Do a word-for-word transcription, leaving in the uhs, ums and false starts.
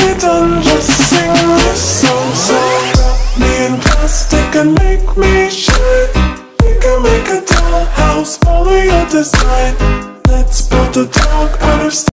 we're done, just sing this song. So wrap me in plastic and make me shine. We can make a dollhouse, follow your design. Let's build a dog out of